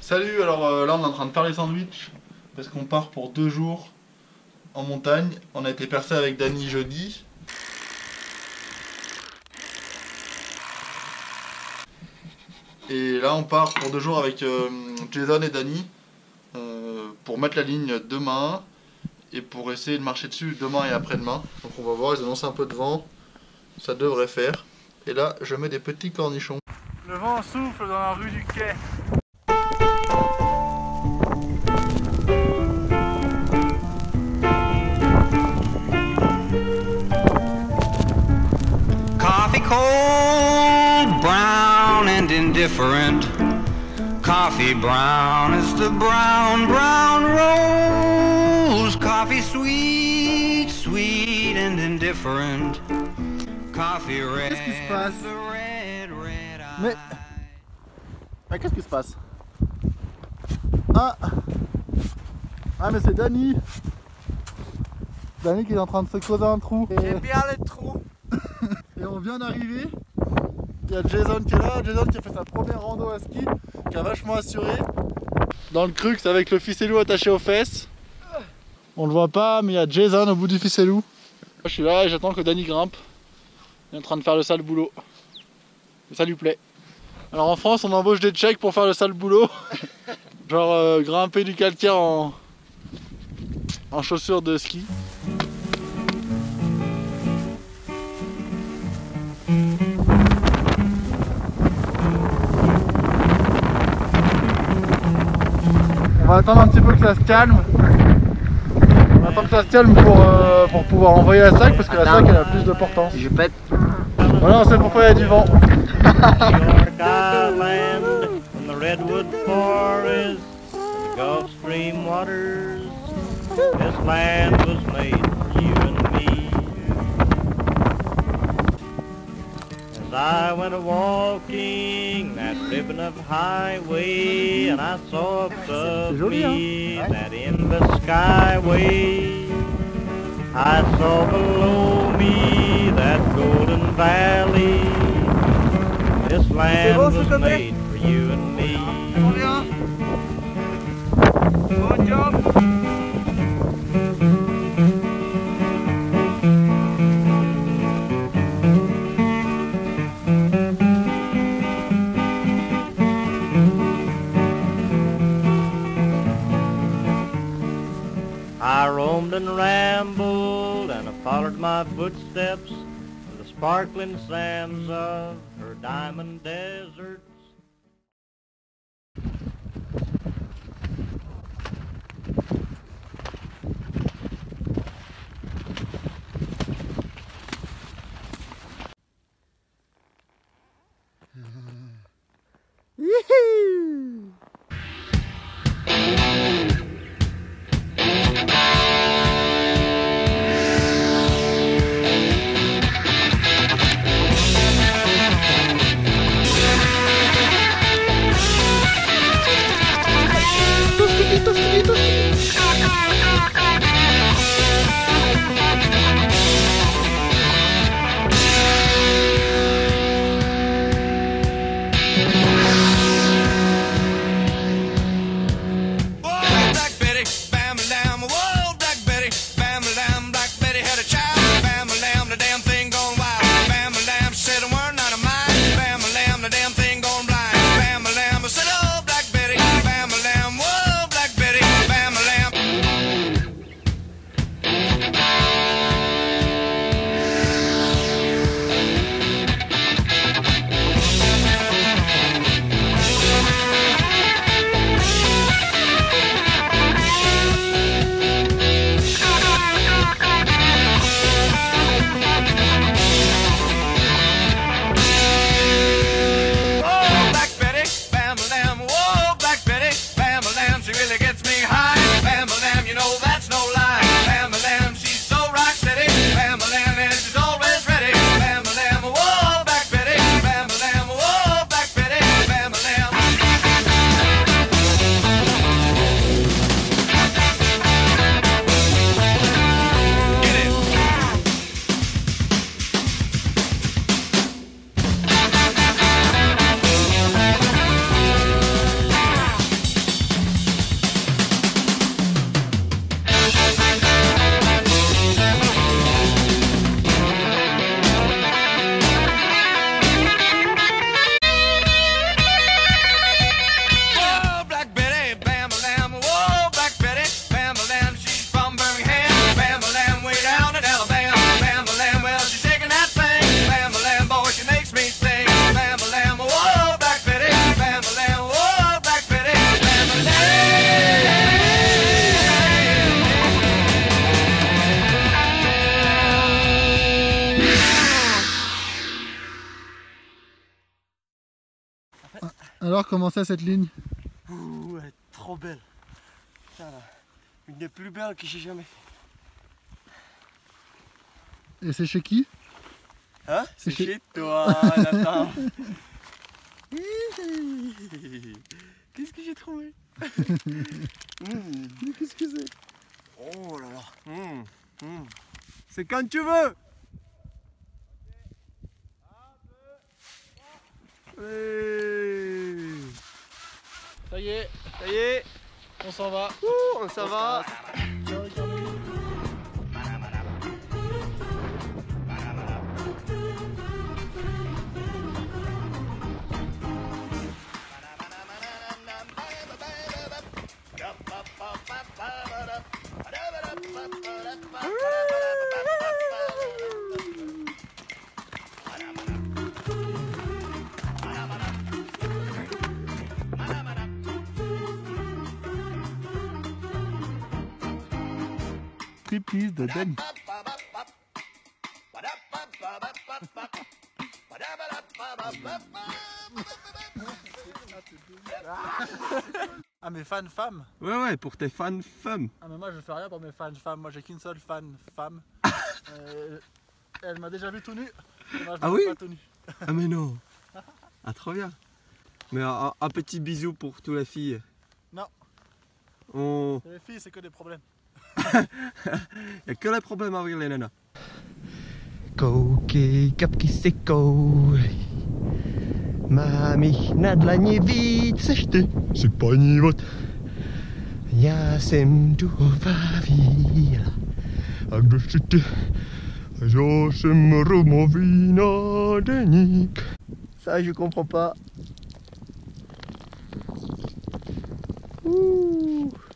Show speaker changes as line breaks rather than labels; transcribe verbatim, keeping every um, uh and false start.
Salut, alors euh, là on est en train de faire les sandwichs parce qu'on part pour deux jours en montagne. On a été percé avec Dany jeudi. Et là on part pour deux jours avec euh, Jason et Dany euh, pour mettre la ligne demain et pour essayer de marcher dessus demain et après-demain. Donc on va voir, ils annoncent un peu de vent, ça devrait faire. Et là je mets des petits cornichons. Le vent souffle dans la rue du quai.
Coffee cold, brown and indifferent. Coffee brown as the brown, brown rose. Coffee sweet, sweet and indifferent. Coffee red.
Qu'est-ce qui se passe? Mais... Ah, qu'est-ce qui se passe? Ah Ah mais c'est Dany Dany qui est en train de se creuser un trou.
J'aime bien le trou.
Et on vient d'arriver. Il y a Jason qui est là, Jason qui a fait sa première rando à ski, qui a vachement assuré. Dans le crux avec le ficellou attaché aux fesses. On le voit pas mais il y a Jason au bout du ficellou. Je suis là et j'attends que Dany grimpe. Il est en train de faire le sale boulot. Et ça lui plaît. Alors en France on embauche des Tchèques pour faire le sale boulot. Genre euh, grimper du calcaire en, en chaussures de ski. On va attendre un petit peu que ça se calme. On attend que ça se calme pour, euh, pour pouvoir envoyer la sac parce que la sac elle a plus de portance.
Je pète.
Voilà, on sait pourquoi il y a du vent.
I went a walking that ribbon of highway, and I saw above me that in the skyway. I saw below me that golden valley. This land was made for you and me.
Good job.
I roamed and rambled, and I followed my footsteps to the sparkling sands of her diamond deserts.
Alors, comment c'est cette ligne?
Ouh, elle est trop belle. Putain, là. Une des plus belles que j'ai jamais fait.
Et c'est chez qui?
Hein? C'est
chez-
chez toi, Nathan. Qu'est-ce que j'ai trouvé? Mmh.
Qu'est-ce que c'est?
Oh là là. Mmh. Mmh. C'est quand tu veux. Hey.
Ça y est,
Ça y est,
on s'en va.
ouh, ça va.
Ciao, les caméras. Striptease de Danny. Ah, mes fans femmes?
Ouais, ouais, pour tes fans femmes.
Ah, mais moi je fais rien pour mes fans femmes, moi j'ai qu'une seule fan femme. Euh, elle m'a déjà vu tout nu. Et moi, je
Ah
me
oui?
fais pas tout nu.
Ah, mais non. Ah, trop bien. Mais un, un petit bisou pour toutes les filles.
Non.
On...
Les filles, c'est que des problèmes.
Il n'y a que les problèmes avec les nanas.
Kołki, kapki, Mami na dla nie widzę ty, sypani wod. Ja sem tu wawila, a gdyż ty, ja sem romowina denik. Ça, je comprends pas. Ouh.